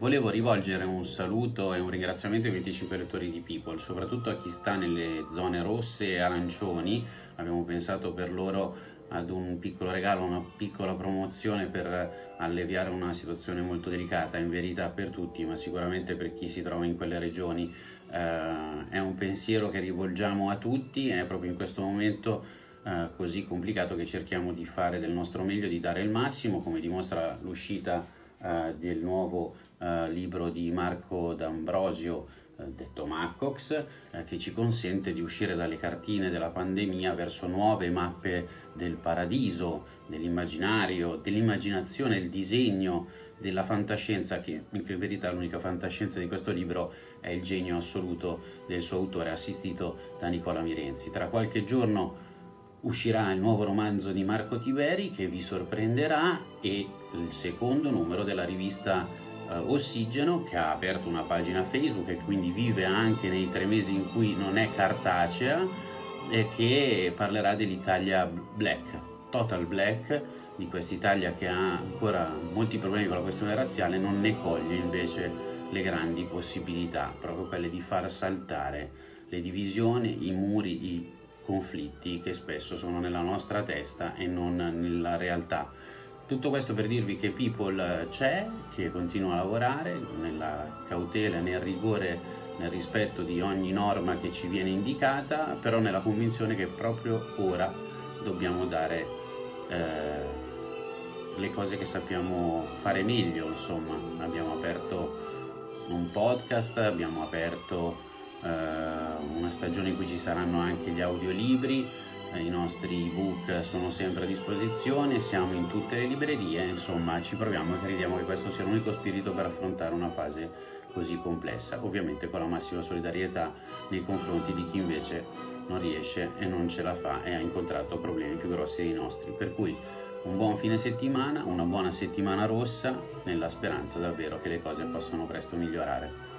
Volevo rivolgere un saluto e un ringraziamento ai 25 lettori di People, soprattutto a chi sta nelle zone rosse e arancioni. Abbiamo pensato per loro ad un piccolo regalo, una piccola promozione per alleviare una situazione molto delicata, in verità per tutti, ma sicuramente per chi si trova in quelle regioni. È un pensiero che rivolgiamo a tutti, è proprio in questo momento così complicato che cerchiamo di fare del nostro meglio, di dare il massimo, come dimostra l'uscita del nuovo libro di Marco D'Ambrosio, detto Maccox, che ci consente di uscire dalle cartine della pandemia verso nuove mappe del paradiso, dell'immaginario, dell'immaginazione, il disegno, della fantascienza, che in verità l'unica fantascienza di questo libro è il genio assoluto del suo autore, assistito da Nicola Mirenzi. Tra qualche giorno uscirà il nuovo romanzo di Marco Tiberi che vi sorprenderà, e il secondo numero della rivista Ossigeno, che ha aperto una pagina Facebook e quindi vive anche nei 3 mesi in cui non è cartacea, e che parlerà dell'Italia Black, Total Black, di quest'Italia che ha ancora molti problemi con la questione razziale, non ne coglie invece le grandi possibilità, proprio quelle di far saltare le divisioni, i muri, i conflitti che spesso sono nella nostra testa e non nella realtà. Tutto questo per dirvi che People c'è, che continua a lavorare nella cautela, nel rigore, nel rispetto di ogni norma che ci viene indicata, però nella convinzione che proprio ora dobbiamo dare le cose che sappiamo fare meglio. Insomma, abbiamo aperto un podcast, abbiamo aperto una stagione in cui ci saranno anche gli audiolibri, i nostri ebook sono sempre a disposizione, siamo in tutte le librerie, insomma ci proviamo e crediamo che questo sia l'unico spirito per affrontare una fase così complessa, ovviamente con la massima solidarietà nei confronti di chi invece non riesce e non ce la fa e ha incontrato problemi più grossi dei nostri. Per cui un buon fine settimana, una buona settimana rossa, nella speranza davvero che le cose possano presto migliorare.